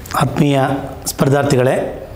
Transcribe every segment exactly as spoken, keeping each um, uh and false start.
ಆತ್ಮೀಯ ಸ್ಪರ್ಧಾರ್ಥಿಗಳೇ,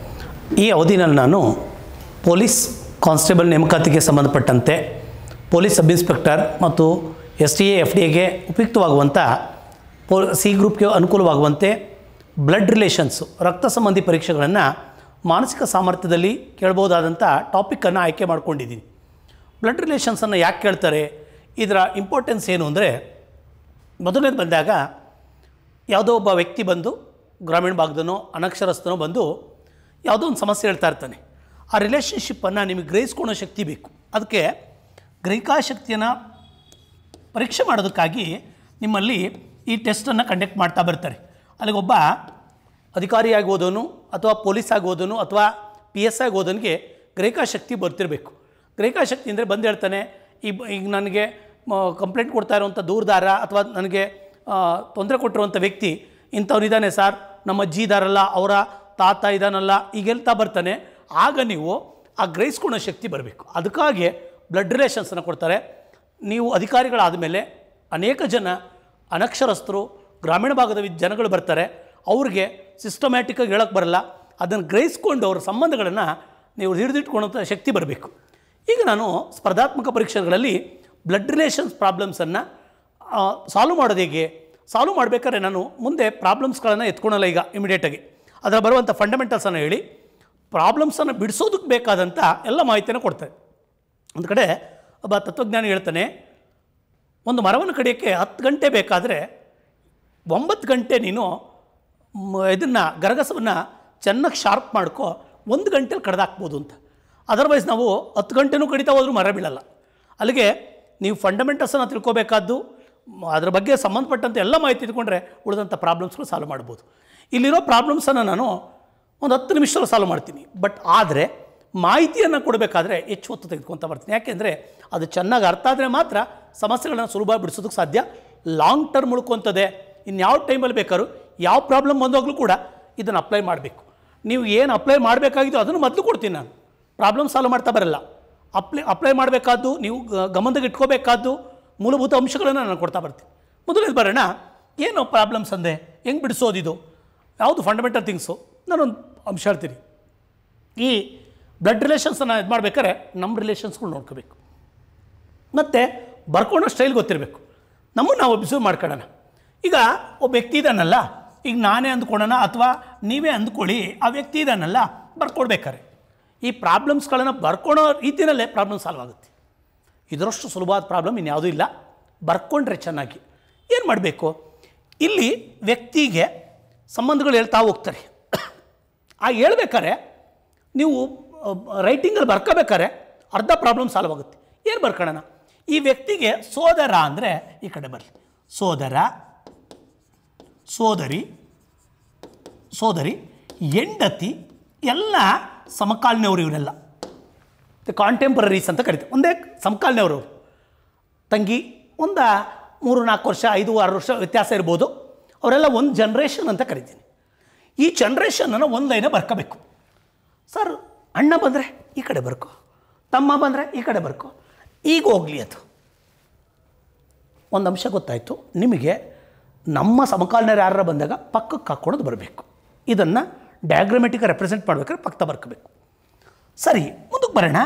ಈ ಅವಧಿನಲ್ಲಿ ನಾನು ಪೊಲೀಸ್ ಕಾನ್ಸ್ಟೇಬಲ್ ನೇಮಕಾತಿಗೆ ಸಂಬಂಧಪಟ್ಟಂತೆ ಪೊಲೀಸ್ ಸಬ್ ಇನ್ಸ್ಪೆಕ್ಟರ್ ಮತ್ತು S T A F D ಎಗೆ ಉಪಯುಕ್ತವಾಗುವಂಥ ಪೋ ಸಿ ಗ್ರೂಪ್ಗೆ ಅನುಕೂಲವಾಗುವಂತೆ ಬ್ಲಡ್ ರಿಲೇಷನ್ಸು ರಕ್ತ ಸಂಬಂಧಿ ಪರೀಕ್ಷೆಗಳನ್ನು ಮಾನಸಿಕ ಸಾಮರ್ಥ್ಯದಲ್ಲಿ ಕೇಳ್ಬೋದಾದಂಥ ಟಾಪಿಕ್ಕನ್ನು ಆಯ್ಕೆ ಮಾಡ್ಕೊಂಡಿದ್ದೀನಿ. ಬ್ಲಡ್ ರಿಲೇಷನ್ಸನ್ನು ಯಾಕೆ ಕೇಳ್ತಾರೆ, ಇದರ ಇಂಪಾರ್ಟೆನ್ಸ್ ಏನು ಅಂದರೆ, ಮೊದಲನೇದು ಬಂದಾಗ ಯಾವುದೋ ಒಬ್ಬ ವ್ಯಕ್ತಿ ಬಂದು ಗ್ರಾಮೀಣ ಭಾಗದನೋ ಅನಕ್ಷರಸ್ಥನೋ ಬಂದು ಯಾವುದೋ ಒಂದು ಸಮಸ್ಯೆ ಹೇಳ್ತಾ ಇರ್ತಾನೆ. ಆ ರಿಲೇಷನ್ಶಿಪ್ಪನ್ನು ನಿಮಗೆ ಗ್ರಹಿಸ್ಕೊಳ್ಳೋ ಶಕ್ತಿ ಬೇಕು. ಅದಕ್ಕೆ ಗ್ರಹಿಕಾ ಶಕ್ತಿಯನ್ನು ಪರೀಕ್ಷೆ ಮಾಡೋದಕ್ಕಾಗಿ ನಿಮ್ಮಲ್ಲಿ ಈ ಟೆಸ್ಟನ್ನು ಕಂಡಕ್ಟ್ ಮಾಡ್ತಾ ಬರ್ತಾರೆ. ಅಲ್ಲಿಗೊಬ್ಬ ಅಧಿಕಾರಿಯಾಗಿ ಓದೋನು ಅಥವಾ ಪೊಲೀಸ್ ಆಗಿ ಓದೋನು ಅಥವಾ ಪಿ ಎಸ್ ಆಗಿ ಓದೋನಿಗೆ ಗ್ರಹಿಕಾ ಶಕ್ತಿ ಬರ್ತಿರಬೇಕು. ಗ್ರಹಿಕಾ ಶಕ್ತಿ ಅಂದರೆ ಬಂದು ಹೇಳ್ತಾನೆ, ಈ ಈಗ ನನಗೆ ಕಂಪ್ಲೇಂಟ್ ಕೊಡ್ತಾ ಇರುವಂಥ ದೂರದಾರ ಅಥವಾ ನನಗೆ ತೊಂದರೆ ಕೊಟ್ಟಿರುವಂಥ ವ್ಯಕ್ತಿ ಇಂಥವ್ನಿದ್ದಾನೆ ಸರ್, ನಮ್ಮ ಅಜ್ಜಿ ಇದ್ದಾರಲ್ಲ, ಅವರ ತಾತ ಇದ್ದಾನಲ್ಲ, ಈಗ ಹೇಳ್ತಾ ಬರ್ತಾನೆ. ಆಗ ನೀವು ಆ ಗ್ರಹಿಸ್ಕೊಳ್ಳೋ ಶಕ್ತಿ ಬರಬೇಕು. ಅದಕ್ಕಾಗಿ ಬ್ಲಡ್ ರಿಲೇಷನ್ಸನ್ನು ಕೊಡ್ತಾರೆ. ನೀವು ಅಧಿಕಾರಿಗಳಾದ ಮೇಲೆ ಅನೇಕ ಜನ ಅನಕ್ಷರಸ್ಥರು ಗ್ರಾಮೀಣ ಭಾಗದ ಜನಗಳು ಬರ್ತಾರೆ, ಅವ್ರಿಗೆ ಸಿಸ್ಟಮ್ಯಾಟಿಕ್ಕಾಗಿ ಹೇಳೋಕ್ಕೆ ಬರಲ್ಲ. ಅದನ್ನು ಗ್ರಹಿಸ್ಕೊಂಡು ಅವ್ರ ಸಂಬಂಧಗಳನ್ನು ನೀವು ಹಿಡಿದಿಟ್ಕೊಳ್ಳೋಂಥ ಶಕ್ತಿ ಬರಬೇಕು. ಈಗ ನಾನು ಸ್ಪರ್ಧಾತ್ಮಕ ಪರೀಕ್ಷೆಗಳಲ್ಲಿ ಬ್ಲಡ್ ರಿಲೇಷನ್ಸ್ ಪ್ರಾಬ್ಲಮ್ಸನ್ನು ಸಾಲ್ವ್ ಮಾಡೋದು ಹೇಗೆ, ಸಾಲ್ವ್ ಮಾಡಬೇಕಾದ್ರೆ ನಾನು ಮುಂದೆ ಪ್ರಾಬ್ಲಮ್ಸ್ಗಳನ್ನು ಎತ್ಕೊಳಲ್ಲ. ಈಗ ಇಮಿಡಿಯೇಟಾಗಿ ಅದರ ಬರುವಂಥ ಫಂಡಮೆಂಟಲ್ಸನ್ನು ಹೇಳಿ ಪ್ರಾಬ್ಲಮ್ಸನ್ನು ಬಿಡಿಸೋದಕ್ಕೆ ಬೇಕಾದಂಥ ಎಲ್ಲ ಮಾಹಿತಿಯನ್ನು ಕೊಡ್ತಾರೆ. ಒಂದು ಕಡೆ ಒಬ್ಬ ತತ್ವಜ್ಞಾನಿ ಹೇಳ್ತಾನೆ, ಒಂದು ಮರವನ್ನು ಕಡಿಯೋಕ್ಕೆ ಹತ್ತು ಗಂಟೆ ಬೇಕಾದರೆ ಒಂಬತ್ತು ಗಂಟೆ ನೀನು ಇದನ್ನು ಗರಗಸವನ್ನು ಚೆನ್ನಾಗಿ ಶಾರ್ಪ್ ಮಾಡ್ಕೊ, ಒಂದು ಗಂಟೆಲಿ ಕಡ್ದಾಕ್ಬೋದು ಅಂತ. ಅದರ್ವೈಸ್ ನಾವು ಹತ್ತು ಗಂಟೆನೂ ಕಡಿತಾ ಹೋದ್ರೂ ಮರ ಬೀಳಲ್ಲ. ಅಲ್ಲಿಗೆ ನೀವು ಫಂಡಮೆಂಟಲ್ಸನ್ನು ತಿಳ್ಕೊಬೇಕಾದ್ದು, ಅದರ ಬಗ್ಗೆ ಸಂಬಂಧಪಟ್ಟಂತೆ ಎಲ್ಲ ಮಾಹಿತಿ ತಿಳ್ಕೊಂಡ್ರೆ ಉಳಿದಂಥ ಪ್ರಾಬ್ಲಮ್ಸ್ಗಳು ಸಾಲ್ವ್ ಮಾಡ್ಬೋದು. ಇಲ್ಲಿರೋ ಪ್ರಾಬ್ಲಮ್ಸನ್ನು ನಾನು ಒಂದು ಹತ್ತು ನಿಮಿಷದಲ್ಲಿ ಸಾಲ್ವ್ ಮಾಡ್ತೀನಿ. ಬಟ್ ಆದರೆ ಮಾಹಿತಿಯನ್ನು ಕೊಡಬೇಕಾದ್ರೆ ಹೆಚ್ಚು ಹೊತ್ತು ತೆಗೆದುಕೊತ ಬರ್ತೀನಿ. ಯಾಕೆಂದರೆ ಅದು ಚೆನ್ನಾಗಿ ಅರ್ಥ ಆದರೆ ಮಾತ್ರ ಸಮಸ್ಯೆಗಳನ್ನ ಸುಲಭ ಬಿಡಿಸೋದಕ್ಕೆ ಸಾಧ್ಯ. ಲಾಂಗ್ ಟರ್ಮ್ ಉಳ್ಕೊತದೆ. ಇನ್ಯಾವ ಟೈಮಲ್ಲಿ ಬೇಕಾದ್ರೂ ಯಾವ ಪ್ರಾಬ್ಲಮ್ ಬಂದಾಗಲೂ ಕೂಡ ಇದನ್ನು ಅಪ್ಲೈ ಮಾಡಬೇಕು. ನೀವು ಏನು ಅಪ್ಲೈ ಮಾಡಬೇಕಾಗಿದ್ದು ಅದನ್ನು ಮೊದಲು ಕೊಡ್ತೀನಿ ನಾನು. ಪ್ರಾಬ್ಲಮ್ ಸಾಲ್ವ್ ಮಾಡ್ತಾ ಬರಲ್ಲ. ಅಪ್ಲೈ ಅಪ್ಲೈ ಮಾಡಬೇಕಾದ್ದು, ನೀವು ಗಮನದಾಗ ಇಟ್ಕೋಬೇಕಾದ್ದು ಮೂಲಭೂತ ಅಂಶಗಳನ್ನು ನಾನು ಕೊಡ್ತಾ ಬರ್ತೀನಿ. ಮೊದಲನೇದು ಬರೋಣ, ಏನು ಪ್ರಾಬ್ಲಮ್ಸ್ ಅಂದೆ, ಹೆಂಗೆ ಬಿಡಿಸೋದಿದು, ಯಾವುದು ಫಂಡಮೆಂಟಲ್ ಥಿಂಗ್ಸು, ನಾನೊಂದು ಅಂಶ ಹೇಳ್ತೀನಿ. ಈ ಬ್ಲಡ್ ರಿಲೇಷನ್ಸನ್ನು ಇದು ಮಾಡ್ಬೇಕಾದ್ರೆ ನಮ್ಮ ರಿಲೇಷನ್ಸ್ಗಳು ನೋಡ್ಕೋಬೇಕು ಮತ್ತು ಬರ್ಕೊಳ್ಳೋ ಸ್ಟೈಲ್ ಗೊತ್ತಿರಬೇಕು. ನಮ್ಮನ್ನು ನಾವು ಅಬ್ಸರ್ವ್ ಮಾಡ್ಕೊಳ್ಳೋಣ. ಈಗ ಒಬ್ಬ ವ್ಯಕ್ತಿ ಇದ್ದಾನಲ್ಲ, ಈಗ ನಾನೇ ಅಂದ್ಕೊಳ್ಳೋಣ ಅಥವಾ ನೀವೇ ಅಂದ್ಕೊಳ್ಳಿ, ಆ ವ್ಯಕ್ತಿ ಇದ್ದಾನಲ್ಲ, ಬರ್ಕೊಡ್ಬೇಕಾರೆ ಈ ಪ್ರಾಬ್ಲಮ್ಸ್ಗಳನ್ನು ಬರ್ಕೊಳ್ಳೋ ರೀತಿಯಲ್ಲೇ ಪ್ರಾಬ್ಲಮ್ ಸಾಲ್ವ್ ಆಗುತ್ತೆ. ಇದರಷ್ಟು ಸುಲಭವಾದ ಪ್ರಾಬ್ಲಮ್ ಇನ್ಯಾವುದೂ ಇಲ್ಲ. ಬರ್ಕೊಂಡ್ರೆ ಚೆನ್ನಾಗಿ. ಏನು ಮಾಡಬೇಕು, ಇಲ್ಲಿ ವ್ಯಕ್ತಿಗೆ ಸಂಬಂಧಗಳು ಹೇಳ್ತಾ ಹೋಗ್ತಾರೆ. ಆ ಹೇಳ್ಬೇಕಾರೆ ನೀವು ರೈಟಿಂಗಲ್ಲಿ ಬರ್ಕೋಬೇಕಾರೆ ಅರ್ಧ ಪ್ರಾಬ್ಲಮ್ ಸಾಲ್ವ್ ಆಗುತ್ತೆ. ಏನು ಬರ್ಕೊಳ್ಳೋಣ, ಈ ವ್ಯಕ್ತಿಗೆ ಸೋದರ ಅಂದರೆ ಈ ಕಡೆ ಬರಲಿ, ಸೋದರ, ಸೋದರಿ, ಸೋದರಿ, ಹೆಂಡತಿ ಎಲ್ಲ ಸಮಕಾಲೀನವರು. ಇವರೆಲ್ಲ ಕಾಂಟೆಂಪ್ರರೀಸ್ ಅಂತ ಕರಿತೀವಿ. ಒಂದೇ ಸಮಕಾಲೀನವರು. ತಂಗಿ ಒಂದು ಮೂರು ನಾಲ್ಕು ವರ್ಷ, ಐದು ಆರು ವರ್ಷ ವ್ಯತ್ಯಾಸ ಇರ್ಬೋದು. ಅವರೆಲ್ಲ ಒಂದು ಜನ್ರೇಷನ್ ಅಂತ ಕರಿತೀನಿ. ಈ ಜನ್ರೇಷನನ್ನು ಒಂದು ಲೈನೇ ಬರ್ಕೋಬೇಕು. ಸರ್, ಅಣ್ಣ ಬಂದರೆ ಈ ಕಡೆ ಬರ್ಕೊ, ತಮ್ಮ ಬಂದರೆ ಈ ಕಡೆ ಬರ್ಕೊ, ಈಗ ಹೋಗಲಿ. ಅದು ಒಂದು ಅಂಶ ಗೊತ್ತಾಯಿತು ನಿಮಗೆ. ನಮ್ಮ ಸಮಕಾಲೀನರು ಯಾರ ಬಂದಾಗ ಪಕ್ಕಕ್ಕೆ ಹಾಕ್ಕೊಳೋದು ಬರಬೇಕು. ಇದನ್ನು ಡಯಾಗ್ರಮೆಟಿಕ್ ರೆಪ್ರೆಸೆಂಟ್ ಮಾಡ್ಬೇಕಾದ್ರೆ ಪಕ್ಕ ಬರ್ಕೋಬೇಕು. ಸರಿ, ಮುಂದಕ್ಕೆ ಬರೋಣ.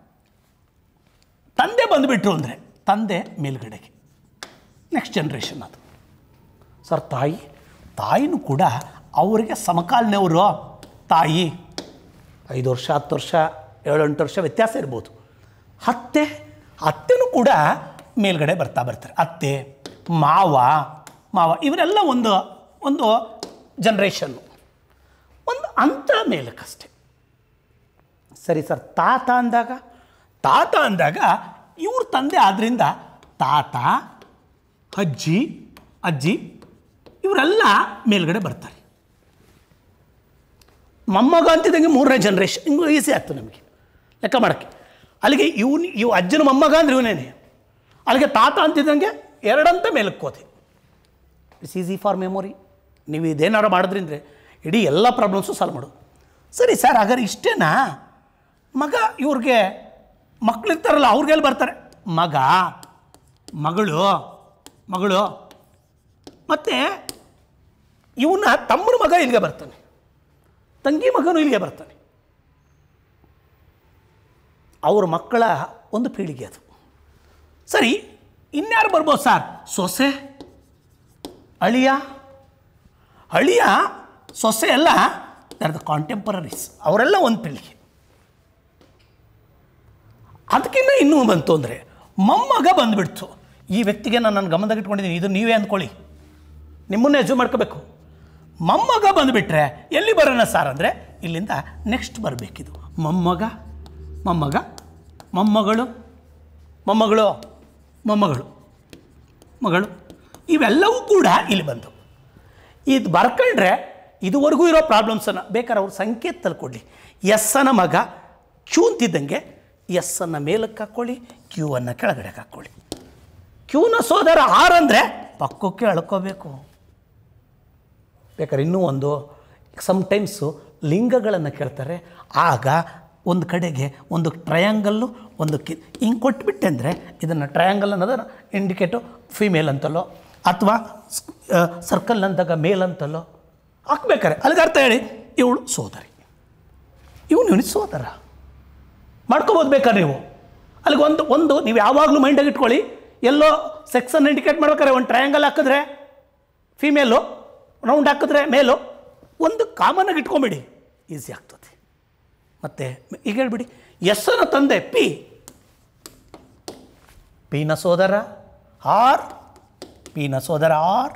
ತಂದೆ ಬಂದುಬಿಟ್ರು ಅಂದರೆ ತಂದೆ ಮೇಲ್ಗಡೆಗೆ, ನೆಕ್ಸ್ಟ್ ಜನ್ರೇಷನ್ ಅದು. ಸರ್, ತಾಯಿ, ತಾಯಿನೂ ಕೂಡ ಅವರಿಗೆ ಸಮಕಾಲೀನವರು. ತಾಯಿ ಐದು ವರ್ಷ, ಹತ್ತು ವರ್ಷ, ಏಳು ಎಂಟು ವರ್ಷ ವ್ಯತ್ಯಾಸ ಇರ್ಬೋದು. ಅತ್ತೆ, ಅತ್ತೆನೂ ಕೂಡ ಮೇಲ್ಗಡೆ ಬರ್ತಾ ಬರ್ತಾರೆ. ಅತ್ತೆ, ಮಾವ, ಮಾವ ಇವರೆಲ್ಲ ಒಂದು ಒಂದು ಜನ್ರೇಷನ್ನು, ಒಂದು ಅಂತರ ಮೇಲಕ್ಕಷ್ಟೆ. ಸರಿ ಸರ್, ತಾತ ಅಂದಾಗ ತಾತ ಅಂದಾಗ ಇವ್ರ ತಂದೆ ಆದ್ದರಿಂದ ತಾತ, ಅಜ್ಜಿ, ಅಜ್ಜಿ ಇವರೆಲ್ಲ ಮೇಲ್ಗಡೆ ಬರ್ತಾರೆ. ಮೊಮ್ಮಗ ಅಂತಿದ್ದಂಗೆ ಮೂರನೇ ಜನ್ರೇಷನ್. ಹಿಂಗೆ ಈಸಿ ಆಗ್ತದೆ ನಮಗೆ ಲೆಕ್ಕ ಮಾಡೋಕ್ಕೆ. ಅಲ್ಲಿಗೆ ಇವನು ಇವು ಅಜ್ಜನ ಮೊಮ್ಮಗ ಅಂದ್ರೆ ಇವನೇನೆ. ಅಲ್ಲಿಗೆ ತಾತ ಅಂತಿದ್ದಂಗೆ ಎರಡಂತ ಮೇಲಕ್ಕೆ ಹೋದೆ. It's easy for memory. ನೀವು ಇದೇನಾರು ಮಾಡಿದ್ರಿಂದ್ರೆ ಇಡೀ ಎಲ್ಲ ಪ್ರಾಬ್ಲಮ್ಸು ಸಾಲ್ವ್ ಮಾಡೋದು. ಸರಿ ಸರ್, ಹಾಗಾದ್ರೆ ಇಷ್ಟೇನಾ? ಮಗ, ಇವ್ರಿಗೆ ಮಕ್ಕಳಿರ್ತಾರಲ್ಲ ಅವ್ರಿಗೆಲ್ಲಿ ಬರ್ತಾರೆ? ಮಗ, ಮಗಳು, ಮಗಳು ಮತ್ತು ಇವನ ತಮ್ಮನ ಮಗ ಇಲ್ಲಿಗೆ ಬರ್ತಾನೆ. ತಂಗಿ ಮಗನೂ ಇಲ್ಲಿಗೆ ಬರ್ತಾನೆ. ಅವ್ರ ಮಕ್ಕಳ ಒಂದು ಪೀಳಿಗೆ ಅದು. ಸರಿ, ಇನ್ಯಾರು ಬರ್ಬೋದು ಸರ್? ಸೊಸೆ, ಅಳಿಯ. ಅಳಿಯ ಸೊಸೆ ಎಲ್ಲ ದರ್ ದ ಕಾಂಟೆಂಪರರೀಸ್, ಅವರೆಲ್ಲ ಒಂದು ಪೀಳಿಗೆ. ಅದಕ್ಕಿಂತ ಇನ್ನೂ ಬಂತು ಅಂದರೆ ಮೊಮ್ಮಗ ಬಂದುಬಿಡ್ತು. ಈ ವ್ಯಕ್ತಿಗೆ ನಾನು ನನ್ನ ಗಮನದಾಗ ಇಟ್ಕೊಂಡಿದ್ದೀನಿ, ಇದು ನೀವೇ ಅಂದ್ಕೊಳ್ಳಿ, ನಿಮ್ಮನ್ನೇ ಅಜ್ಜು ಮಾಡ್ಕೋಬೇಕು. ಮೊಮ್ಮಗ ಬಂದುಬಿಟ್ರೆ ಎಲ್ಲಿ ಬರೋಣ ಸರ್ ಅಂದರೆ ಇಲ್ಲಿಂದ ನೆಕ್ಸ್ಟ್ ಬರಬೇಕಿದು. ಮೊಮ್ಮಗ, ಮೊಮ್ಮಗ, ಮೊಮ್ಮಗಳು, ಮೊಮ್ಮಗಳು, ಮೊಮ್ಮಗಳು, ಮಗಳು, ಇವೆಲ್ಲವೂ ಕೂಡ ಇಲ್ಲಿ ಬಂದು ಇದು ಬರ್ಕೊಂಡ್ರೆ ಇದುವರೆಗೂ ಇರೋ ಪ್ರಾಬ್ಲಮ್ಸನ್ನು ಬೇಕಾದ್ರೆ ಅವ್ರು ಸಂಕೇತದಲ್ಲಿ ಕೊಡಲಿ. ಎಸ್ಸನ ಮಗ ಕ್ಯೂ ಅಂತಿದ್ದಂಗೆ ಎಸ್ಸನ್ನು ಮೇಲಕ್ಕೆ ಹಾಕ್ಕೊಳ್ಳಿ, ಕ್ಯೂ ಅನ್ನು ಕೆಳಗಡೆ ಹಾಕ್ಕೊಳ್ಳಿ. ಕ್ಯೂನ ಸೋದರ ಆರ್ ಅಂದರೆ ಪಕ್ಕಕ್ಕೆ ಎಳ್ಕೋಬೇಕು. ಬೇಕಾದ್ರೆ ಇನ್ನೂ ಒಂದು ಸಮ್ಟೈಮ್ಸು ಲಿಂಗಗಳನ್ನು ಕೇಳ್ತಾರೆ. ಆಗ ಒಂದು ಕಡೆಗೆ ಒಂದು ಟ್ರಯಾಂಗಲ್ಲು, ಒಂದು ಕಿ ಹಿಂಗೆ ಕೊಟ್ಬಿಟ್ಟೆ ಅಂದರೆ ಇದನ್ನು ಟ್ರಯಾಂಗಲ್ ಅನ್ನೋದನ್ನು ಇಂಡಿಕೇಟು ಫಿಮೇಲ್ ಅಂತಲೋ ಅಥವಾ ಸರ್ಕಲ್ ಅಂದಾಗ ಮೇಲ್ ಅಂತಲೋ ಹಾಕ್ಬೇಕಾರೆ ಅಲ್ಲಿಗೆ ಅರ್ಥ ಹೇಳಿ, ಇವಳು ಸೋದರಿ, ಇವನು ಇವನಿಗೆ ಸೋದರ ಮಾಡ್ಕೋಬೋದು ಬೇಕಾದ್ರೆ ನೀವು. ಅಲ್ಲಿಗೆ ಒಂದು ಒಂದು ನೀವು ಯಾವಾಗಲೂ ಮೈಂಡಾಗಿ ಇಟ್ಕೊಳ್ಳಿ, ಎಲ್ಲೋ ಸೆಕ್ಸನ್ನು ಇಂಡಿಕೇಟ್ ಮಾಡ್ಬೇಕಾರೆ ಒಂದು ಟ್ರಯಾಂಗಲ್ ಹಾಕಿದ್ರೆ ಫಿಮೇಲು, ರೌಂಡ್ ಹಾಕಿದ್ರೆ ಮೇಲು, ಒಂದು ಕಾಮನ್ನಾಗಿ ಇಟ್ಕೊಂಬಿಡಿ, ಈಸಿ ಆಗ್ತದೆ. ಮತ್ತು ಈಗ ಹೇಳ್ಬಿಡಿ, ಎಸ್ಸನ ತಂದೆ ಪಿ, ಪಿನ ಸೋದರ ಆರ್, ಪಿನ ಸೋದರ ಆರ್.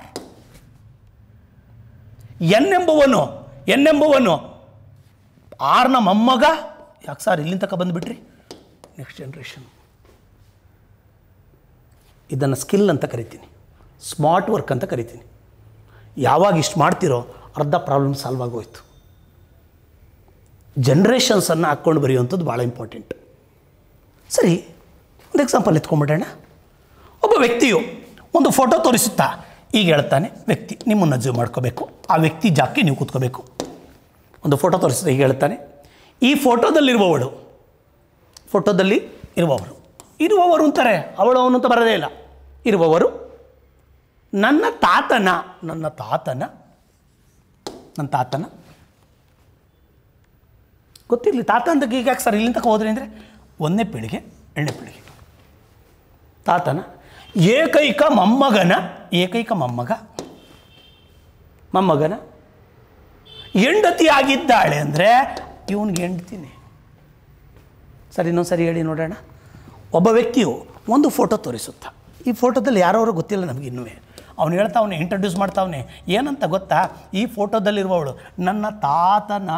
ಎನ್ ಎಂಬುವನು, ಎನ್ ಎಂಬುವನು ಆರ್ನ ಮೊಮ್ಮಗ. ಯಾಕೆ ಸರ್ ಇಲ್ಲಿಂದ ತಕ ಬಂದುಬಿಟ್ರಿ? Next generation. ಇದನ್ನು ಸ್ಕಿಲ್ ಅಂತ ಕರಿತೀನಿ, ಸ್ಮಾರ್ಟ್ ವರ್ಕ್ ಅಂತ ಕರಿತೀನಿ. ಯಾವಾಗ ಇಷ್ಟು ಮಾಡ್ತಿರೋ ಅರ್ಧ ಪ್ರಾಬ್ಲಮ್ ಸಾಲ್ವ್ ಆಗೋಯ್ತು. ಜನ್ರೇಷನ್ಸನ್ನು ಹಾಕ್ಕೊಂಡು ಬರೆಯುವಂಥದ್ದು ಭಾಳ ಇಂಪಾರ್ಟೆಂಟ್. ಸರಿ, ಒಂದು ಎಕ್ಸಾಂಪಲ್ ಎತ್ಕೊಂಡ್ಬಿಡೋಣ. ಒಬ್ಬ ವ್ಯಕ್ತಿಯು ಒಂದು ಫೋಟೋ ತೋರಿಸುತ್ತಾ ಈಗ ಹೇಳ್ತಾನೆ, ವ್ಯಕ್ತಿ ನಿಮ್ಮನ್ನು ಅಜ್ಜು ಮಾಡ್ಕೋಬೇಕು, ಆ ವ್ಯಕ್ತಿ ಜಾಕಿ ನೀವು ಕೂತ್ಕೋಬೇಕು. ಒಂದು ಫೋಟೋ ತೋರಿಸುತ್ತಾ ಈಗ ಹೇಳ್ತಾನೆ, ಈ ಫೋಟೋದಲ್ಲಿರುವವಳು, ಫೋಟೋದಲ್ಲಿ ಇರುವವರು, ಇರುವವರು ಅಂತಾರೆ, ಅವಳು ಅವನು ಅಂತ ಬರೋದೇ ಇಲ್ಲ, ಇರುವವರು ನನ್ನ ತಾತನ, ನನ್ನ ತಾತನ, ನನ್ನ ತಾತನ ಗೊತ್ತಿರಲಿ. ತಾತ ಅಂತ ಈಗ ಯಾಕೆ ಸರ್ ಇಲ್ಲಿಂದ ಹೋದ್ರಿ ಅಂದರೆ ಒಂದನೇ ಪೀಳಿಗೆ, ಎರಡನೇ ಪೀಳಿಗೆ. ತಾತನ ಏಕೈಕ ಮೊಮ್ಮಗನ, ಏಕೈಕ ಮೊಮ್ಮಗ, ಮೊಮ್ಮಗನ ಹೆಂಡತಿ ಆಗಿದ್ದಾಳೆ ಅಂದರೆ ಇವನಿಗೆ ಹೆಂಡ್ತೀನಿ. ಸರಿ, ಇನ್ನೊಂದು ಸರಿ ಹೇಳಿ ನೋಡೋಣ. ಒಬ್ಬ ವ್ಯಕ್ತಿಯು ಒಂದು ಫೋಟೋ ತೋರಿಸುತ್ತಾ, ಈ ಫೋಟೋದಲ್ಲಿ ಯಾರವರು ಗೊತ್ತಿಲ್ಲ ನಮಗೆ ಇನ್ನೂ. ಅವನು ಹೇಳ್ತಾವನೆ, ಇಂಟ್ರಡ್ಯೂಸ್ ಮಾಡ್ತಾವನೆ, ಏನಂತ ಗೊತ್ತಾ? ಈ ಫೋಟೋದಲ್ಲಿರುವವಳು ನನ್ನ ತಾತನ.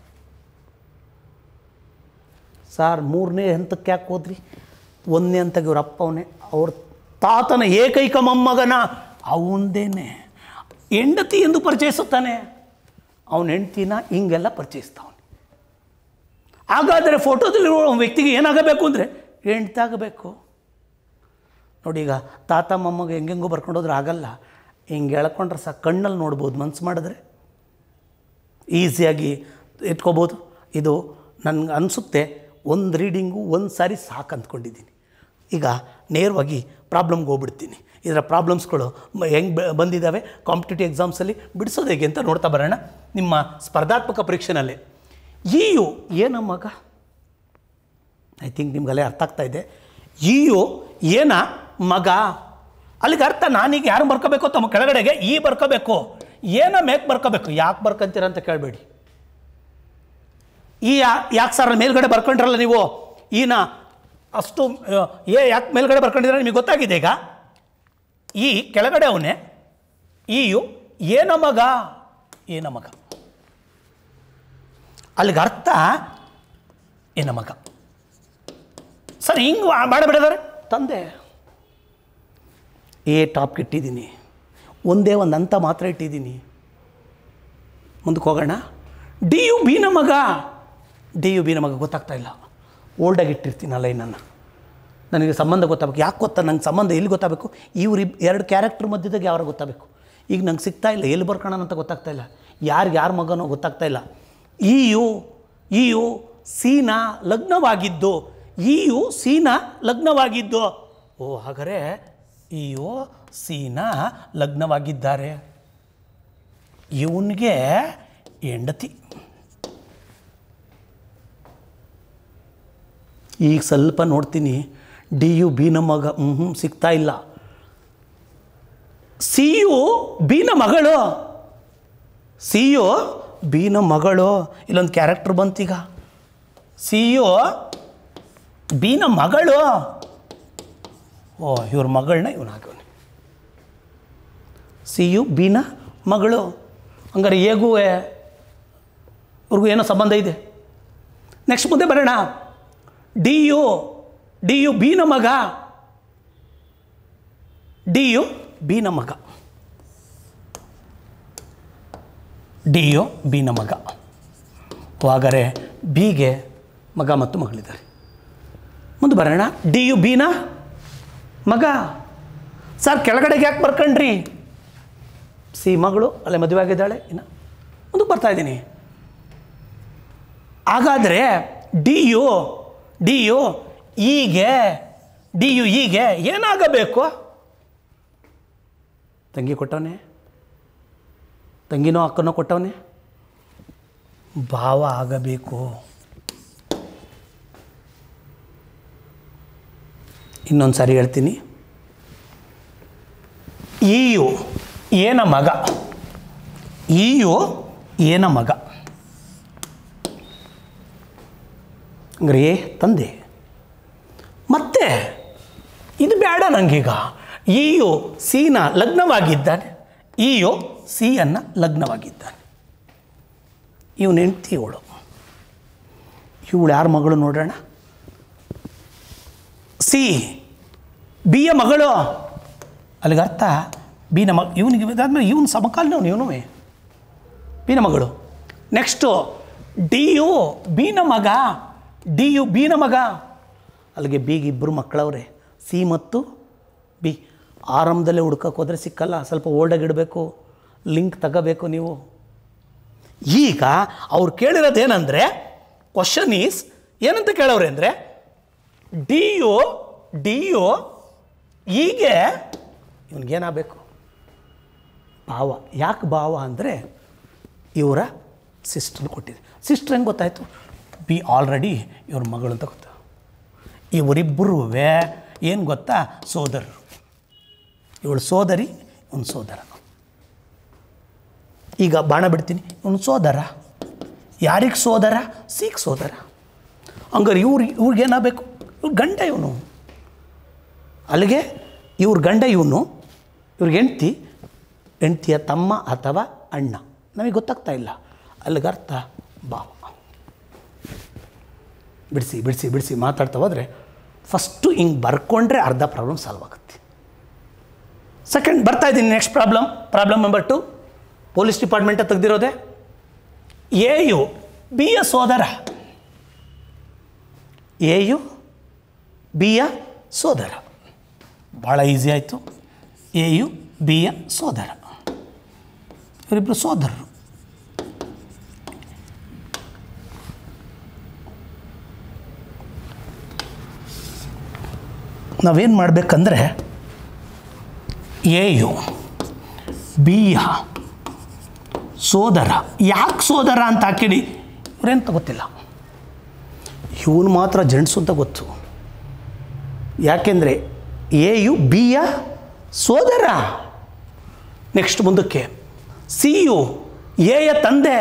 ಸಾರ್ ಮೂರನೇ ಹಂತಕ್ಕೆ ಯಾಕೆ ಹೋದ್ರಿ? ಒಂದನೇ ಹಂತಕ್ಕೆ ಇವ್ರ ಅಪ್ಪ ಅವನೇ, ಅವ್ರ ತಾತನ ಏಕೈಕ ಮೊಮ್ಮಗನ, ಅವಂದೇನೆ ಹೆಂಡತಿ ಎಂದು ಪರಿಚಯಿಸುತ್ತಾನೆ. ಅವನ ಹೆಂಡ್ತಿನ ಹಿಂಗೆಲ್ಲ ಪರಿಚಯಿಸ್ತಾವನೆ. ಹಾಗಾದರೆ ಫೋಟೋದಲ್ಲಿರುವ ವ್ಯಕ್ತಿಗೆ ಏನಾಗಬೇಕು ಅಂದರೆ ಹೆಂಡ್ತಿ ಆಗಬೇಕು. ನೋಡಿ, ಈಗ ತಾತ ಮೊಮ್ಮಗ ಹೆಂಗೆಂಗೋ ಬರ್ಕೊಂಡೋದ್ರೆ ಆಗಲ್ಲ, ಹಿಂಗೆ ಎಳ್ಕೊಂಡ್ರೆ ಸಹ ಕಣ್ಣಲ್ಲಿ ನೋಡ್ಬೋದು, ಮನ್ಸು ಮಾಡಿದ್ರೆ ಈಸಿಯಾಗಿ ಇಟ್ಕೋಬೋದು. ಇದು ನನಗೆ ಅನಿಸುತ್ತೆ ಒಂದು ರೀಡಿಂಗು ಒಂದು ಸಾರಿ ಸಾಕು ಅಂದ್ಕೊಂಡಿದ್ದೀನಿ. ಈಗ ನೇರವಾಗಿ ಪ್ರಾಬ್ಲಮ್ಗೆ ಹೋಗ್ಬಿಡ್ತೀನಿ. ಇದರ ಪ್ರಾಬ್ಲಮ್ಸ್ಗಳು ಹೆಂಗೆ ಬಂದಿದ್ದಾವೆ ಕಾಂಪಿಟೇಟಿವ್ ಎಕ್ಸಾಮ್ಸಲ್ಲಿ ಬಿಡಿಸೋದು ಹೇಗೆ ಅಂತ ನೋಡ್ತಾ ಬರೋಣ. ನಿಮ್ಮ ಸ್ಪರ್ಧಾತ್ಮಕ ಪರೀಕ್ಷೆನಲ್ಲಿ ಇ ಯು ಏನ ಮಗ, ಐ ಥಿಂಕ್ ನಿಮ್ಗಲ್ಲೇ ಅರ್ಥ ಆಗ್ತಾ ಇದೆ. ಇ ಯು ಏನ ಮಗ, ಅಲ್ಲಿಗೆ ಅರ್ಥ ನಾನೀಗ ಯಾರು ಬರ್ಕೋಬೇಕು ತಮ್ಮ ಕೆಳಗಡೆಗೆ ಈ ಬರ್ಕೋಬೇಕು, ಏನ ಮೇಕ್ ಬರ್ಕೋಬೇಕು. ಯಾಕೆ ಬರ್ಕೊಂತೀರ ಅಂತ ಕೇಳಬೇಡಿ. ಈ ಯಾ ಯಾಕೆ ಸರ್ ಮೇಲ್ಗಡೆ ಬರ್ಕೊಂಡ್ರಲ್ಲ ನೀವು, ಈನ ಅಷ್ಟು ಏ ಯಾಕೆ ಮೇಲ್ಗಡೆ ಬರ್ಕೊಂಡಿದ್ರೆ ನಿಮಗೆ ಗೊತ್ತಾಗಿದೆ. ಈಗ ಈ ಕೆಳಗಡೆ ಅವನೇ ಈ ಯು ಏನ ಮಗ, ಏನ ಮಗ, ಅಲ್ಲಿಗೆ ಅರ್ಥ ಏನ ಮಗ. ಸರ್ ಹಿಂಗೆ ಮಾಡಿಬಿಡಿದಾರೆ. ತಂದೆ ಎ ಟಾಪ್ ಇಟ್ಟಿದ್ದೀನಿ, ಒಂದೇ ಒಂದು ಹಂತ ಮಾತ್ರ ಇಟ್ಟಿದ್ದೀನಿ. ಮುಂದಕ್ಕೆ ಹೋಗೋಣ. ಡಿ ಯು ಬಿನ ಮಗ, ಡಿ ಯು ಬಿನ ಮಗ ಗೊತ್ತಾಗ್ತಾ ಇಲ್ಲ. ಓಲ್ಡಾಗಿ ಇಟ್ಟಿರ್ತೀನಿ ಆ ಲೈನನ್ನು. ನನಗೆ ಸಂಬಂಧ ಗೊತ್ತಾಗಬೇಕು. ಯಾಕೆ ಗೊತ್ತಾ? ನಂಗೆ ಸಂಬಂಧ ಎಲ್ಲಿ ಗೊತ್ತಾಗಬೇಕು? ಇವ್ರು ಎರಡು ಕ್ಯಾರೆಕ್ಟ್ರ್ ಮಧ್ಯದಾಗ ಯಾರು ಗೊತ್ತಾಗಬೇಕು. ಈಗ ನಂಗೆ ಸಿಗ್ತಾ ಇಲ್ಲ, ಎಲ್ಲಿ ಬರ್ಕೋಣ ಅಂತ ಗೊತ್ತಾಗ್ತಾ ಇಲ್ಲ, ಯಾರಿಗೆ ಯಾರ ಮಗನೋ ಗೊತ್ತಾಗ್ತಾ ಇಲ್ಲ. ಈ ಯು ಈ ಯು ಸೀನಾ ಲಗ್ನವಾಗಿದ್ದು, ಈ ಯು ಸೀನಾ ಲಗ್ನವಾಗಿದ್ದು. ಓ, ಹಾಗಾದರೆ ಈ ಯು ಸೀನಾ ಲಗ್ನವಾಗಿದ್ದಾರೆ. ಇವನಿಗೆ ಹೆಂಡತಿ, ಈಗ ಸ್ವಲ್ಪ ನೋಡ್ತೀನಿ ಡಿ ಯು ಬಿನ ಮಗ ಹ್ಞೂ ಸಿಗ್ತಾ ಇಲ್ಲ. ಸಿ ಯು ಬಿನ ಮಗಳು, ಸಿ ಯು ಬಿನ ಮಗಳು, ಇಲ್ಲೊಂದು ಕ್ಯಾರೆಕ್ಟರ್ ಬಂತೀಗ. ಸಿ ಯು ಬಿನ ಮಗಳು, ಓ ಇವ್ರ ಮಗಳನ್ನ ಇವನು ಹಾಕೋನೆ. ಸಿ ಯು ಬಿನ ಮಗಳು, ಹಂಗಾರೆ ಹೇಗೂ ಇವ್ರಿಗೂ ಏನೋ ಸಂಬಂಧ ಇದೆ. ನೆಕ್ಸ್ಟ್ ಮುಂದೆ ಬರೋಣ. ಡಿ ಯು ಡಿ ಯು ಬಿನ ಮಗ, ಡಿ ಯು ಬಿನ ಮಗ, ಡಿ ಯು ಬಿನ ಮಗ. ಹಾಗಾದರೆ ಬಿಗೆ ಮಗ ಮತ್ತು ಮಗಳಿದ್ದಾರೆ. ಮುಂದೆ ಬರೋಣ. ಡಿ ಯು ಬಿನ ಮಗ. ಸರ್ ಕೆಳಗಡೆಗೆ ಯಾಕೆ ಬರ್ಕೊಂಡ್ರಿ? ಸಿ ಮಗಳು ಅಲ್ಲೇ ಮದುವೆ ಆಗಿದ್ದಾಳೆ. ಇನ್ನು ಮುಂದಕ್ಕೆ ಬರ್ತಾಯಿದ್ದೀನಿ. ಹಾಗಾದರೆ ಡಿ ಯು ಡಿ ಯು ಹೀಗೆ ಡಿ ಯು ಹೀಗೆ ಏನಾಗಬೇಕು? ತಂಗಿ ಕೊಟ್ಟವನೇ, ತಂಗಿನೋ ಅಕ್ಕನೋ ಕೊಟ್ಟವನೇ, ಭಾವ ಆಗಬೇಕು. ಇನ್ನೊಂದು ಸಾರಿ ಹೇಳ್ತೀನಿ. ಈ ಯು ಏನ ಮಗ, ಈ ಯು ಏನ ಮಗ ಅಂದ್ರೆ ಏ ತಂದೆ. ಮತ್ತೆ ಇದು ಬೇಡ ನನಗೀಗ. ಈ ಯು ಸಿನ ಲಗ್ನವಾಗಿದ್ದಾನೆ, ಈ ಯು ಸಿಯನ್ನು ಲಗ್ನವಾಗಿದ್ದಾನೆ. ಇವನು ಹೆಂಡ್ತಿ ಇವಳು, ಇವಳು ಯಾರ ಮಗಳು ನೋಡೋಣ? ಸಿ ಬಿಯ ಮಗಳು. ಅಲ್ಲಿಗೆ ಅರ್ಥ ಬಿನ ಮಗ, ಇವನಿಗೆ ಅದಾದ್ಮೇಲೆ ಇವನು ಸಮಕಾಲೀನವನು, ಇವನು ಬಿನ ಮಗಳು. ನೆಕ್ಸ್ಟು ಡಿ ಯು ಬಿನ ಮಗ, ಡಿ ಯು ಬಿನ ಮಗ. ಅಲ್ಲಿಗೆ ಬಿಗೆ ಇಬ್ಬರು ಮಕ್ಕಳವ್ರೆ, ಸಿ ಮತ್ತು ಬಿ. ಆರಂಭದಲ್ಲೇ ಹುಡ್ಕಕ್ಕೆ ಹೋದರೆ ಸಿಕ್ಕಲ್ಲ, ಸ್ವಲ್ಪ ಓಲ್ಡಾಗಿಡಬೇಕು, ಲಿಂಕ್ ತಗೋಬೇಕು ನೀವು. ಈಗ ಅವ್ರು ಕೇಳಿರೋದೇನೆಂದರೆ, ಕ್ವಶನ್ ಈಸ್ ಏನಂತ ಕೇಳವ್ರೆ ಅಂದರೆ, ಡಿ ಯು ಡಿ ಯು ಹೀಗೆ ಇವನಿಗೇನಾಗಬೇಕು? ಭಾವ. ಯಾಕೆ ಭಾವ ಅಂದರೆ ಇವರ ಸಿಸ್ಟರ್ ಕೊಟ್ಟಿದೆ. ಸಿಸ್ಟರ್ ಹೆಂಗೆ ಗೊತ್ತಾಯಿತು? ಬಿ ಆಲ್ರೆಡಿ ಇವ್ರ ಮಗಳು ಅಂತ ಗೊತ್ತು. ಇವರಿಬ್ಬರೂ ಏನು ಗೊತ್ತಾ? ಸೋದರರು. ಇವಳು ಸೋದರಿ, ಇವನು ಸೋದರ. ಈಗ ಬಾಣ ಬಿಡ್ತೀನಿ. ಇವನು ಸೋದರ. ಯಾರಿಗೆ ಸೋದರ? ಸಿಕ್ ಸೋದರ. ಹಂಗಾರೆ ಇವ್ರು ಇವ್ರಿಗೇನಾಗಬೇಕು? ಇವ್ರ ಗಂಡ ಇವನು. ಅಲ್ಲಿಗೆ ಇವ್ರ ಗಂಡ ಇವನು, ಇವ್ರಿಗೆ ಹೆಂಡ್ತಿ, ಹೆಂಡ್ತಿಯ ತಮ್ಮ ಅಥವಾ ಅಣ್ಣ. ನಮಗೆ ಗೊತ್ತಾಗ್ತಾ ಇಲ್ಲ. ಅಲ್ಲಿಗೆ ಅರ್ಥ ಭಾವ. ಬಿಡಿಸಿ ಬಿಡಿಸಿ ಬಿಡಿಸಿ ಮಾತಾಡ್ತಾ ಹೋದರೆ ಫಸ್ಟು ಹಿಂಗೆ ಬರ್ಕೊಂಡ್ರೆ ಅರ್ಧ ಪ್ರಾಬ್ಲಮ್ ಸಾಲ್ವ್ ಆಗುತ್ತೆ. ಸೆಕೆಂಡ್ ಬರ್ತಾ ಇದ್ದೀನಿ. Next problem, problem number two. Police department ತೆಗೆದಿರೋದೆ. ಎ ಯು ಬಿಯ ಸೋದರ, ಎ ಯು ಬಿಯ ಸೋದರ. ಭಾಳ ಈಸಿ ಆಯಿತು. ಎ ಯು ಬಿಯ ಸೋದರ, ಇವರಿಬ್ಬರು ಸೋದರರು. ನಾವೇನು ಮಾಡಬೇಕಂದ್ರೆ, ಎ ಯು ಬಿಯ ಸೋದರ. ಯಾಕೆ ಸೋದರ ಅಂತ ಹಾಕಿಡಿ, ಇವ್ರೇನು ಗೊತ್ತಿಲ್ಲ. ಇವನು ಮಾತ್ರ ಜೆಂಟ್ಸು ಅಂತ ಗೊತ್ತು. ಯಾಕೆಂದರೆ ಎ ಯು ಬಿಯ ಸೋದರ. ನೆಕ್ಸ್ಟ್ ಮುಂದಕ್ಕೆ ಸಿ ಯು ಎಯ ತಂದೆ.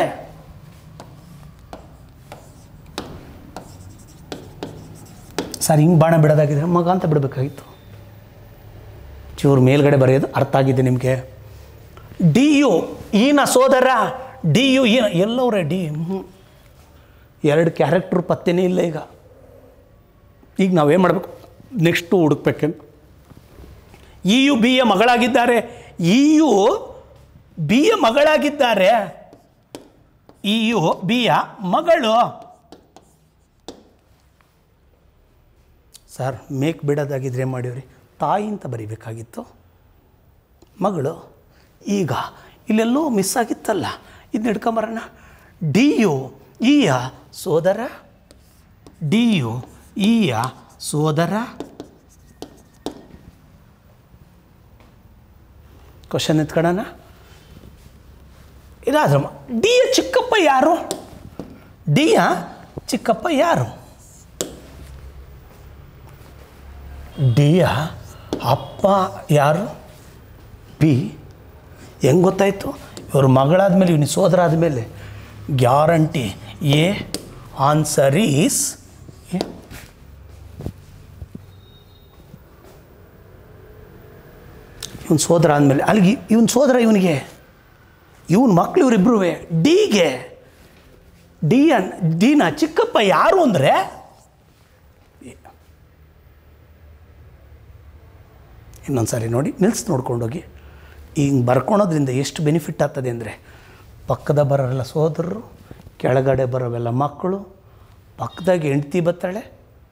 ಸರ್ ಹಿಂಗೆ ಬಾಣ ಬಿಡೋದಾಗಿದ್ರೆ ಮಗ ಅಂತ ಬಿಡಬೇಕಾಗಿತ್ತು. ಚೂರು ಮೇಲ್ಗಡೆ ಬರೆಯೋದು ಅರ್ಥ ಆಗಿದೆ ನಿಮಗೆ. ಡಿ ಯು ಈನ ಸೋದರ, ಡಿ ಯು ಈನ ಎಲ್ಲವರೇ ಡಿ. ಎರಡು ಕ್ಯಾರೆಕ್ಟ್ರು ಪತ್ತೆನೇ ಇಲ್ಲ. ಈಗ ಈಗ ನಾವೇನು ಮಾಡಬೇಕು? ನೆಕ್ಸ್ಟು ಹುಡುಕ್ಬೇಕೇನು? ಇ ಯು ಬಿಯ ಮಗಳಾಗಿದ್ದಾರೆ, ಇ ಯು ಬಿಯ ಮಗಳಾಗಿದ್ದಾರೆ, ಇ ಯು ಬಿಯ ಮಗಳು. ಸರ್ ಮೇಕ್ ಬಿಡೋದಾಗಿದ್ರೆ ಮಾಡಿವ್ರಿ, ತಾಯಿ ಅಂತ ಬರೀಬೇಕಾಗಿತ್ತು, ಮಗಳು. ಈಗ ಇಲ್ಲೆಲ್ಲೋ ಮಿಸ್ ಆಗಿತ್ತಲ್ಲ, ಇದನ್ನ ಹಿಡ್ಕೊಂಬರೋಣ. ಡಿ ಯು ಈಯ ಸೋದರ, ಡಿ ಯು ಈಯ ಸೋದರ. ಕ್ವಶನ್ ಎತ್ಕೊಳ್ಳೋಣ. ಇದಾದ್ರ ಡಿಯ ಚಿಕ್ಕಪ್ಪ ಯಾರು? ಡಿಯ ಚಿಕ್ಕಪ್ಪ ಯಾರು? ಡಿಯ ಅಪ್ಪ ಯಾರು? ಬಿ. ಹೆಂಗೆ ಗೊತ್ತಾಯಿತು? ಇವ್ರ ಮಗಳಾದಮೇಲೆ ಇವನಿಗೆ ಸೋದರ ಆದಮೇಲೆ guarantee A. Answer is A. ಇವನ್ ಸೋದರ ಆದಮೇಲೆ ಅಲ್ಲಿಗೆ ಇವನ್ ಸೋದರ ಇವನಿಗೆ, ಇವನ್ ಮಕ್ಕಳು ಇವರಿಬ್ಬರೂ ಡಿಗೆ. ಡಿ ಅನ್ ಡಿನ ಚಿಕ್ಕಪ್ಪ ಯಾರು ಅಂದರೆ ಇನ್ನೊಂದು ಸಾರಿ ನೋಡಿ, ನಿಲ್ಸಿ ನೋಡ್ಕೊಂಡೋಗಿ. ಹಿಂಗೆ ಬರ್ಕೊಳೋದ್ರಿಂದ ಎಷ್ಟು ಬೆನಿಫಿಟ್ ಆಗ್ತದೆ ಅಂದರೆ, ಪಕ್ಕದ ಬರೋರೆಲ್ಲ ಸೋದರರು, ಕೆಳಗಡೆ ಬರೋವೆಲ್ಲ ಮಕ್ಕಳು, ಪಕ್ಕದಾಗೆ ಹೆಂಡ್ತಿ ಬರ್ತಾಳೆ,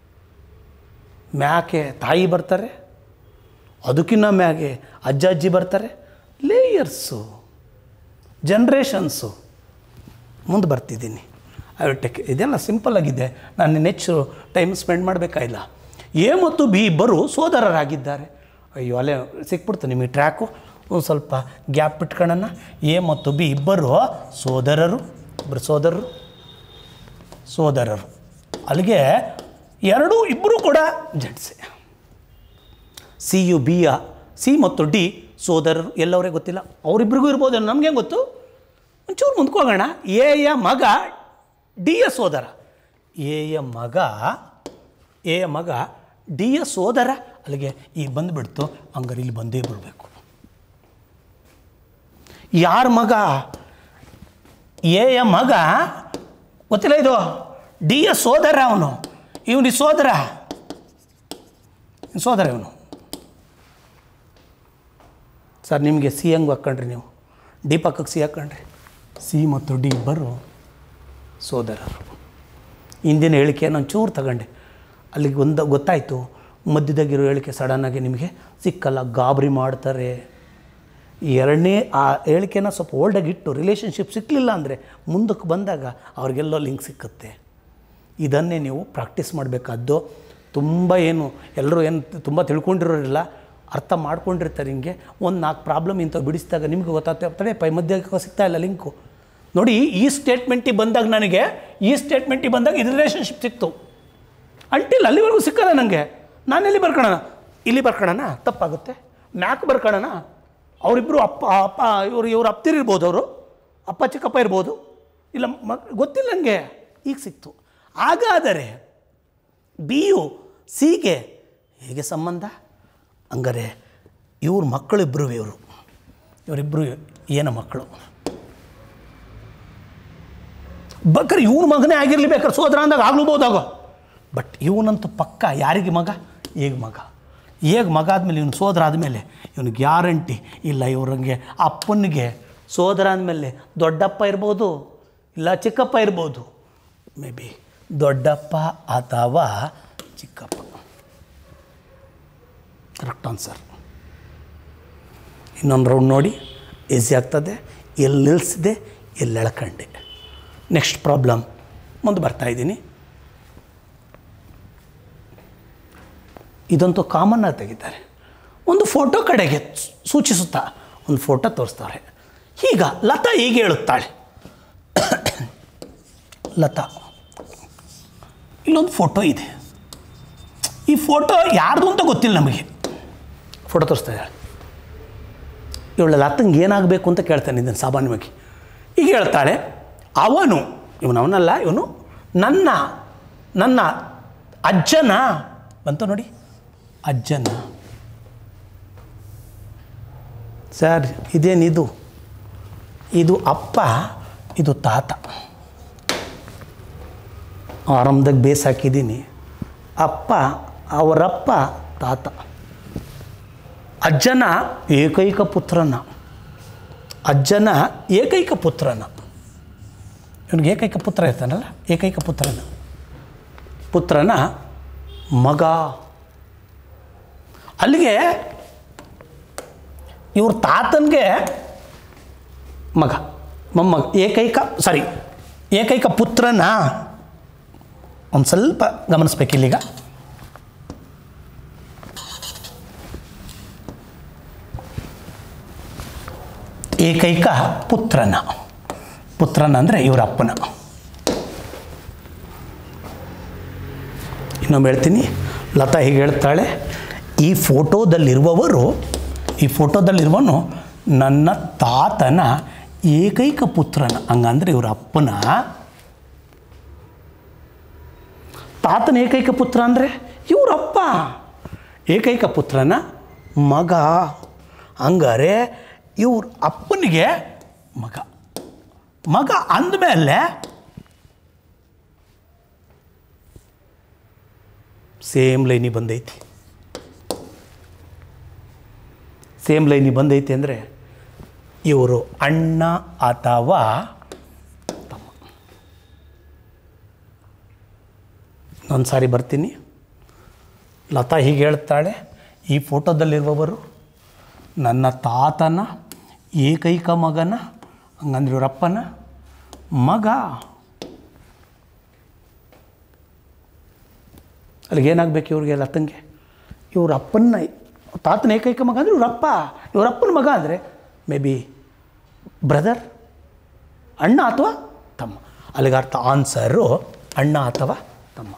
ಮ್ಯಾಕೆ ತಾಯಿ ಬರ್ತಾರೆ, ಅದಕ್ಕಿನ್ನ ಮ್ಯಾಗೆ ಅಜ್ಜ ಅಜ್ಜಿ ಬರ್ತಾರೆ. ಲೇಯರ್ಸು, ಜನ್ರೇಷನ್ಸು ಮುಂದೆ ಬರ್ತಿದ್ದೀನಿ. I will take. ಇದೆಲ್ಲ ಸಿಂಪಲ್ಲಾಗಿದೆ, ನಾನು ಹೆಚ್ಚು ಟೈಮ್ ಸ್ಪೆಂಡ್ ಮಾಡಬೇಕಾಗಿಲ್ಲ. ಎ ಮತ್ತು ಬಿ ಇಬ್ಬರು ಸೋದರರಾಗಿದ್ದಾರೆ. ಅಯ್ಯೋ ಅಲ್ಲೇ ಸಿಕ್ಬಿಡ್ತು ನಿಮಗೆ ಟ್ರ್ಯಾಕು. ಒಂದು ಸ್ವಲ್ಪ ಗ್ಯಾಪ್ ಇಟ್ಕೊಳ್ಳೋಣ. ಎ ಮತ್ತು ಬಿ ಇಬ್ಬರು ಸೋದರರು, ಇಬ್ಬರು ಸೋದರರು ಸೋದರರು ಅಲ್ಲಿಗೆ ಎರಡೂ ಇಬ್ಬರು ಕೂಡ ಜೆಂಟ್ಸೆ. ಸಿ ಯು ಬಿಯ ಸಿ ಮತ್ತು ಡಿ ಸೋದರರು, ಎಲ್ಲವರೇ ಗೊತ್ತಿಲ್ಲ, ಅವರಿಬ್ಬರಿಗೂ ಇರ್ಬೋದು, ನಮಗೇನು ಗೊತ್ತು? ಒಂಚೂರು ಮುಂದ್ಕೋಗೋಣ. ಎಯ ಮಗ ಡಿಯ ಸೋದರ. ಎಯ ಮಗ ಎಯ ಮಗ ಡಿಯ ಸೋದರ. ಅಲ್ಲಿಗೆ ಈಗ ಬಂದುಬಿಡ್ತು, ಹಂಗಾರೆ ಇಲ್ಲಿ ಬಂದೇ ಬರಬೇಕು. ಯಾರ ಮಗ? ಎಯ ಮಗ ಗೊತ್ತಿಲ್ಲ, ಇದು ಡಿಯ ಸೋದರ. ಅವನು ಇವನಿಗೆ ಸೋದರ ಸೋದರ ಇವನು. ಸರ್ ನಿಮಗೆ ಸಿ ಹೆಂಗೆ ಹಾಕ್ಕೊಂಡ್ರಿ ನೀವು? ಡಿ ಪಕ್ಕಕ್ಕೆ ಸಿ ಹಾಕ್ಕೊಂಡ್ರಿ. ಸಿ ಮತ್ತು ಡಿ ಇಬ್ಬರು ಸೋದರರು. ಹಿಂದಿನ ಹೇಳಿಕೆಯನ್ನು ಒಂಚೂರು ತಗೊಂಡೆ, ಅಲ್ಲಿಗೆ ಒಂದು ಗೊತ್ತಾಯಿತು. ಮಧ್ಯದಾಗಿರೋ ಹೇಳಿಕೆ ಸಡನ್ನಾಗಿ ನಿಮಗೆ ಸಿಕ್ಕಲ್ಲ, ಗಾಬರಿ ಮಾಡ್ತಾರೆ. ಎರಡನೇ ಆ ಹೇಳಿಕೆನ ಸ್ವಲ್ಪ ಓಲ್ಡಾಗಿ ಇಟ್ಟು ರಿಲೇಷನ್ಶಿಪ್ ಸಿಕ್ಕಲಿಲ್ಲ ಅಂದರೆ ಮುಂದಕ್ಕೆ ಬಂದಾಗ ಅವ್ರಿಗೆಲ್ಲೋ ಲಿಂಕ್ ಸಿಕ್ಕುತ್ತೆ. ಇದನ್ನೇ ನೀವು ಪ್ರಾಕ್ಟೀಸ್ ಮಾಡಬೇಕಾದ್ದು. ತುಂಬ ಏನು ಎಲ್ಲರೂ ಏನು ತುಂಬ ತಿಳ್ಕೊಂಡಿರೋರಿಲ್ಲ, ಅರ್ಥ ಮಾಡ್ಕೊಂಡಿರ್ತಾರೆ. ಹಿಂಗೆ ಒಂದು ನಾಲ್ಕು ಪ್ರಾಬ್ಲಮ್ ಇಂಥ ಬಿಡಿಸಿದಾಗ ನಿಮಗೆ ಗೊತ್ತಾಗ್ತದೆ, ಪೈ ಮಧ್ಯಕ್ಕೆ ಸಿಗ್ತಾ ಇಲ್ಲ ಲಿಂಕು. ನೋಡಿ, ಈ ಸ್ಟೇಟ್ಮೆಂಟಿಗೆ ಬಂದಾಗ ನನಗೆ ಈ ಸ್ಟೇಟ್ಮೆಂಟಿಗೆ ಬಂದಾಗ ಇದು ರಿಲೇಷನ್ಶಿಪ್ ಸಿಕ್ತು. ಅಂಟಿಲ್ಲ ಅಲ್ಲಿವರೆಗೂ ಸಿಕ್ಕಲ್ಲ ನನಗೆ. ನಾನೆಲ್ಲಿ ಬರ್ಕೊಳ್ಳೋಣ? ಇಲ್ಲಿ ಬರ್ಕೊಳ್ಳೋಣ, ತಪ್ಪಾಗುತ್ತೆ. ಮ್ಯಾಕ್ ಬರ್ಕೊಳ್ಳೋಣ. ಅವರಿಬ್ಬರು ಅಪ್ಪ ಅಪ್ಪ ಇವರು ಇವರು ಅಪ್ತಿರಿರ್ಬೋದು, ಅವರು ಅಪ್ಪ ಚಿಕ್ಕಪ್ಪ ಇರ್ಬೋದು, ಇಲ್ಲ ಮಕ್ ಗೊತ್ತಿಲ್ಲ ನನಗೆ. ಈಗ ಸಿಕ್ತು. ಹಾಗಾದರೆ ಬಿ ಯು ಸಿಗೆ ಹೇಗೆ ಸಂಬಂಧ? ಹಂಗಾರೆ ಇವ್ರ ಮಕ್ಕಳಿಬ್ಬರು, ಇವರು ಇವರಿಬ್ಬರು ಏನ ಮಕ್ಕಳು? ಬೇಕಾದ್ರೆ ಇವ್ರ ಮಗನೇ ಆಗಿರಲಿ, ಬೇಕಾದ್ರೆ ಸೋದರ ಅಂದಾಗ ಆಗ್ಲೂಬೋದಾಗ. ಬಟ್ ಇವನಂತೂ ಪಕ್ಕ ಯಾರಿಗೆ ಮಗ? ಈಗ ಮಗ. ಈಗ ಮಗ ಆದಮೇಲೆ ಇವನು ಸೋದರ ಆದಮೇಲೆ ಇವನು ಗ್ಯಾರಂಟಿ ಇಲ್ಲ. ಇವ್ರಂಗೆ ಅಪ್ಪನಿಗೆ ಸೋದರ ಆದಮೇಲೆ ದೊಡ್ಡಪ್ಪ ಇರ್ಬೋದು, ಇಲ್ಲ ಚಿಕ್ಕಪ್ಪ ಇರ್ಬೋದು. ಮೇ ಬಿ ದೊಡ್ಡಪ್ಪ ಅಥವಾ ಚಿಕ್ಕಪ್ಪ. Correct answer. ಇನ್ನೊಂದು ರೌಂಡ್ ನೋಡಿ, ಈಸಿ ಆಗ್ತದೆ. ಎಲ್ಲಿ ನಿಲ್ಲಿಸಿದೆ, ಎಲ್ಲಿ ಎಳ್ಕಂಡೆ. ನೆಕ್ಸ್ಟ್ ಪ್ರಾಬ್ಲಮ್ ಮುಂದೆ ಬರ್ತಾಯಿದ್ದೀನಿ. ಇದಂತೂ ಕಾಮನ್ನಾಗಿ ತೆಗಿತಾರೆ. ಒಂದು ಫೋಟೋ ಕಡೆಗೆ ಸೂಚಿಸುತ್ತಾ ಒಂದು ಫೋಟೋ ತೋರಿಸ್ತಾರೆ. ಈಗ ಲತಾ ಹೀಗೆ ಹೇಳುತ್ತಾಳೆ. ಲತಾ, ಇಲ್ಲೊಂದು ಫೋಟೋ ಇದೆ. ಈ ಫೋಟೋ ಯಾರ್ದು ಅಂತ ಗೊತ್ತಿಲ್ಲ ನಮಗೆ. ಫೋಟೋ ತೋರಿಸ್ತಾ ಇದ್ದಾಳೆ. ಇವಳು ಲತಂಗೆ ಏನಾಗಬೇಕು ಅಂತ ಕೇಳ್ತಾನೆ ಇದನ್ನು ಸಾಮಾನ್ಯವಾಗಿ. ಈಗ ಹೇಳ್ತಾಳೆ, ಅವನು ಇವನು ಅವನಲ್ಲ, ಇವನು ನನ್ನ ನನ್ನ ಅಜ್ಜನ ಬಂತು ನೋಡಿ, ಅಜ್ಜನ. ಸರ್ ಇದೇನಿದು? ಇದು ಅಪ್ಪ, ಇದು ತಾತ. ಆರಂಭದಾಗ ಬೇಸ್ ಹಾಕಿದ್ದೀನಿ. ಅಪ್ಪ, ಅವರಪ್ಪ, ತಾತ. ಅಜ್ಜನ ಏಕೈಕ ಪುತ್ರನ, ಅಜ್ಜನ ಏಕೈಕ ಪುತ್ರನ. ಇವನಿಗೆ ಏಕೈಕ ಪುತ್ರ ಇರ್ತಾನಲ್ಲ, ಏಕೈಕ ಪುತ್ರನ ಪುತ್ರನ ಮಗ. ಅಲ್ಲಿಗೆ ಇವ್ರ ತಾತನಿಗೆ ಮಗ, ಮೊಮ್ಮಗ, ಏಕೈಕ ಸಾರಿ ಏಕೈಕ ಪುತ್ರನ. ಒಂದು ಸ್ವಲ್ಪ ಗಮನಿಸ್ಬೇಕಿಲ್ಲೀಗ. ಏಕೈಕ ಪುತ್ರನ, ಪುತ್ರನ ಅಂದರೆ ಇವರ ಅಪ್ಪನ. ಇನ್ನೊಮ್ಮೆ ಹೇಳ್ತೀನಿ. ಲತಾ ಹೀಗೆ ಹೇಳ್ತಾಳೆ, ಈ ಫೋಟೋದಲ್ಲಿರುವವರು ಈ ಫೋಟೋದಲ್ಲಿರುವನು ನನ್ನ ತಾತನ ಏಕೈಕ ಪುತ್ರನ, ಹಂಗಂದ್ರೆ ಇವ್ರ ಅಪ್ಪನ ತಾತನ ಏಕೈಕ ಪುತ್ರ ಅಂದರೆ ಇವರಪ್ಪ ಏಕೈಕ ಪುತ್ರನ ಮಗ. ಹಂಗಾರೆ ಇವ್ರ ಅಪ್ಪನಿಗೆ ಮಗ ಮಗ ಅಂದಮೇಲೆ ಸೇಮ್ ಲೈನಿ ಬಂದೈತಿ. ಸೇಮ್ ಲೈನಿ ಬಂದೈತಿ ಅಂದರೆ ಇವರು ಅಣ್ಣ ಅಥವಾ ತಮ್ಮ. ಒಂದು ಸಾರಿ ಬರ್ತೀನಿ. ಲತಾ ಹೀಗೆ ಹೇಳ್ತಾಳೆ, ಈ ಫೋಟೋದಲ್ಲಿರುವವರು ನನ್ನ ತಾತನ ಏಕೈಕ ಮಗನ, ಹಂಗಂದ್ರೆ ಇವರಪ್ಪನ ಮಗ. ಅಲ್ಲಿಗೇನಾಗಬೇಕು ಇವ್ರಿಗೆ ಲತಂಗೆ? ಇವ್ರ ಅಪ್ಪನ ತಾತನ ಏಕೈಕ ಮಗ ಅಂದರೆ ಇವರಪ್ಪ, ಇವರಪ್ಪನ ಮಗ ಅಂದರೆ ಮೇ ಬಿ ಬ್ರದರ್, ಅಣ್ಣ ಅಥವಾ ತಮ್ಮ. ಅಲ್ಲಿಗೆ ಅರ್ಥ ಆನ್ಸರು ಅಣ್ಣ ಅಥವಾ ತಮ್ಮ.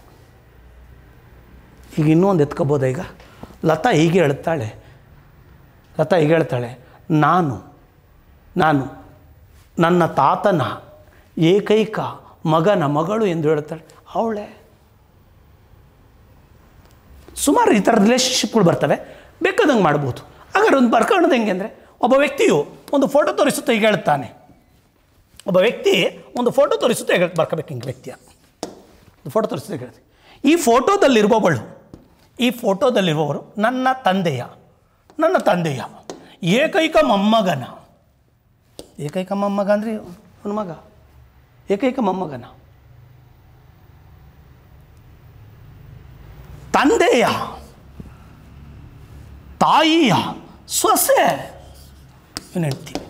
ಈಗ ಇನ್ನೊಂದು ಎತ್ಕೋಬೋದ? ಈಗ ಲತಾ ಹೀಗೆ ಹೇಳ್ತಾಳೆ ಲತಾ ಹೀಗೆ ಹೇಳ್ತಾಳೆ ನಾನು ನಾನು ನನ್ನ ತಾತನ ಏಕೈಕ ಮಗನ ಮಗಳು ಎಂದು ಹೇಳ್ತಾಳೆ. ಅವಳೆ ಸುಮಾರು ಈ ಥರದ ರಿಲೇಷನ್ಶಿಪ್ಗಳು ಬರ್ತವೆ, ಬೇಕಾದಂಗೆ ಮಾಡ್ಬೋದು. ಹಾಗಾದ್ರೆ ಒಂದು ಬರ್ಕೊಳ್ಳೋದು ಹೆಂಗೆ ಅಂದರೆ, ಒಬ್ಬ ವ್ಯಕ್ತಿಯು ಒಂದು ಫೋಟೋ ತೋರಿಸುತ್ತಾ ಹೀಗೆ ಹೇಳ್ತಾನೆ. ಒಬ್ಬ ವ್ಯಕ್ತಿ ಒಂದು ಫೋಟೋ ತೋರಿಸುತ್ತಾ ಹೇಗೆ ಬರ್ಕೋಬೇಕು ಹಿಂಗೆ ವ್ಯಕ್ತಿಯ ಒಂದು ಫೋಟೋ ತೋರಿಸುತ್ತಾ ಹೇಳ್ತೀವಿ. ಈ ಫೋಟೋದಲ್ಲಿರುವವಳು ಈ ಫೋಟೋದಲ್ಲಿರುವವರು ನನ್ನ ತಂದೆಯ ನನ್ನ ತಂದೆಯ ಏಕೈಕ ಮೊಮ್ಮಗನ. ಏಕೈಕ ಮೊಮ್ಮಗ ಅಂದರೆ ಅವನ ಮಗ, ಏಕೈಕ ಮೊಮ್ಮಗನ ತಂದೆಯ ತಾಯಿಯ ಸೊಸೆ ಏನು ಹೇಳ್ತೀವಿ.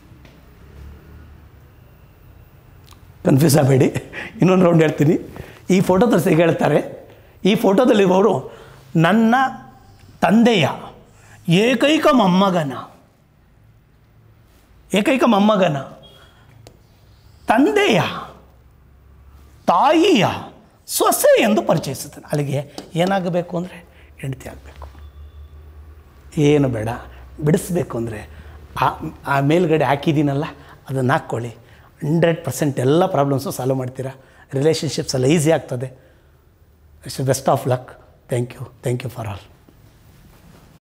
ಕನ್ಫ್ಯೂಸ್ ಆಗಬೇಡಿ, ಇನ್ನೊಂದು ರೌಂಡ್ ಹೇಳ್ತೀನಿ. ಈ ಫೋಟೋ ತೋರಿಸಿ ಹೇಗೆ ಹೇಳ್ತಾರೆ, ಈ ಫೋಟೋದಲ್ಲಿರುವವರು ನನ್ನ ತಂದೆಯ ಏಕೈಕ ಮೊಮ್ಮಗನ ಏಕೈಕ ಮೊಮ್ಮಗನ ತಂದೆಯ ತಾಯಿಯ ಸೊಸೆ ಎಂದು ಪರಿಚಯಿಸುತ್ತಾನೆ. ಅಲ್ಲಿಗೆ ಏನಾಗಬೇಕು ಅಂದರೆ ಹೆಂಡತಿ ಆಗಬೇಕು. ಏನು ಬೇಡ, ಬಿಡಿಸ್ಬೇಕು ಅಂದರೆ ಆ ಆ ಮೇಲ್ಗಡೆ ಹಾಕಿದ್ದೀನಲ್ಲ ಅದನ್ನು ಹಾಕ್ಕೊಳ್ಳಿ. ಹಂಡ್ರೆಡ್ ಪರ್ಸೆಂಟ್ ಎಲ್ಲ ಪ್ರಾಬ್ಲಮ್ಸು ಸಾಲ್ವ್ ಮಾಡ್ತೀರಾ. ರಿಲೇಷನ್ಶಿಪ್ಸ್ ಎಲ್ಲ ಈಸಿ ಆಗ್ತದೆ. Best of luck. Thank you thank you for all.